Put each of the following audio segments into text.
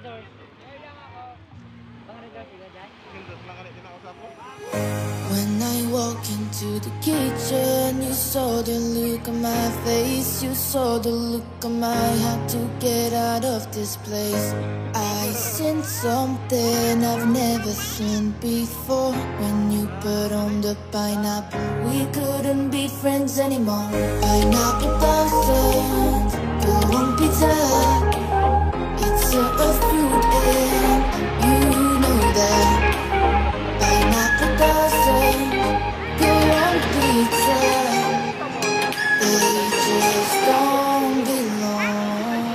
When I walk into the kitchen, you saw the look on my face. You saw the look on my heart to get out of this place. I seen something I've never seen before. When you put on the pineapple, we couldn't be friends anymore. Pineapple thousand, go on pizza. It's a fruit and you know that. Pineapple doesn't go on pizza. They just don't belong.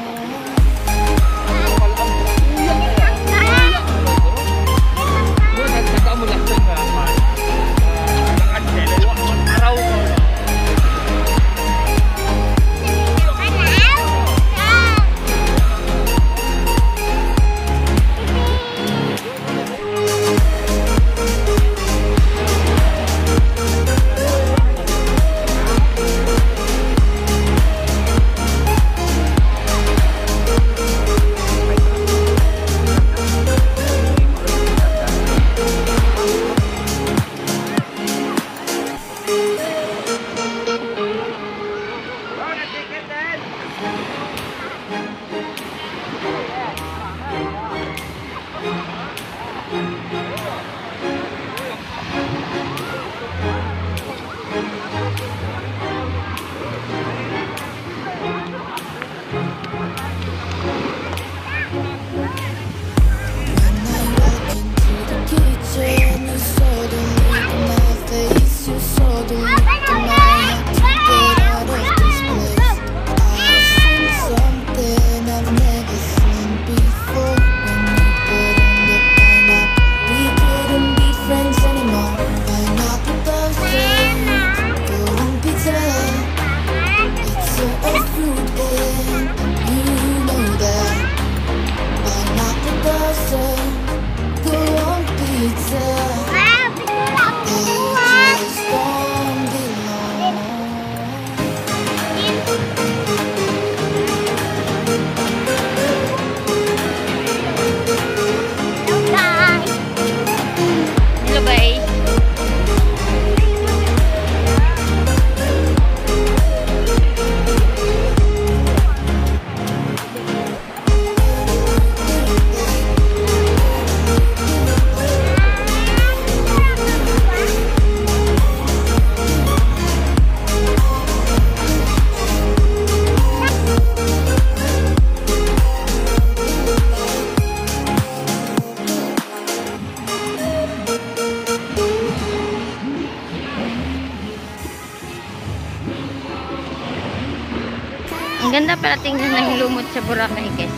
Ang ganda pala tingnan ng lumot sa Boracay, guys.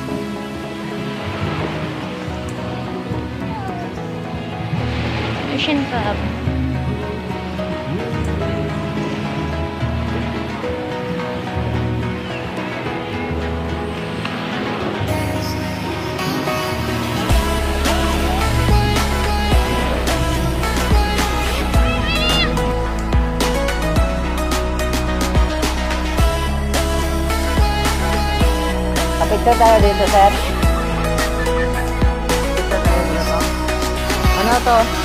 Ocean crab. Picture tayo dito, sir. Picture tayo dito. Ano to?